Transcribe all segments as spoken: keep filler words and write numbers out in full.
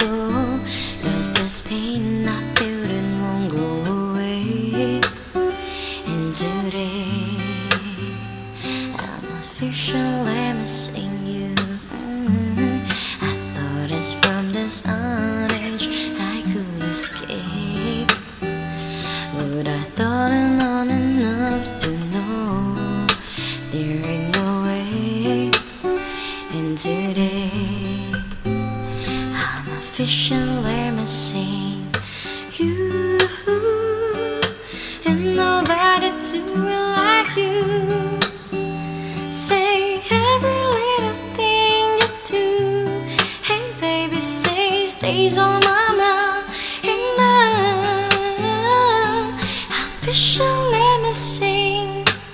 go, 'cause this pain I feel it won't go away. And today I'm officially missing you. mm. I thought it's from this age I could escape, but I thought I'm not enough to know there ain't no way. And today I'm officially missing you, and nobody to it like you. Say every little thing you do. Hey baby, say stays on my mind. And now I'm officially missing.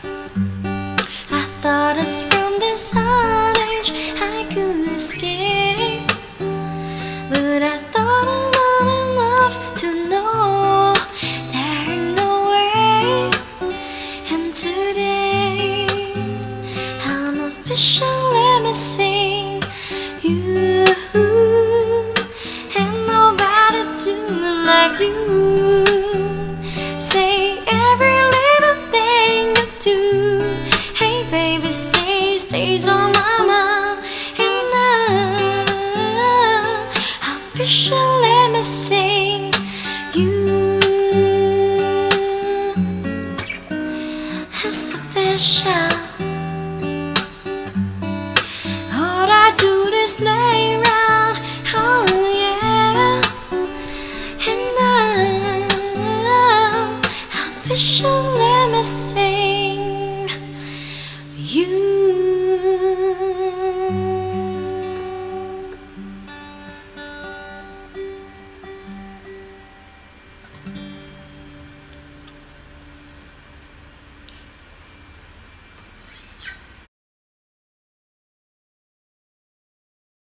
I thought it's from this age I could escape, but I thought I'm not enough to know there ain't no way. And today I'm officially missing you, and nobody to like you. Say every little thing you do. Hey baby, say stays on my mind. And now I'm officially missing you. It's official. All I do is lay around, oh yeah. And now I'm officially missing you.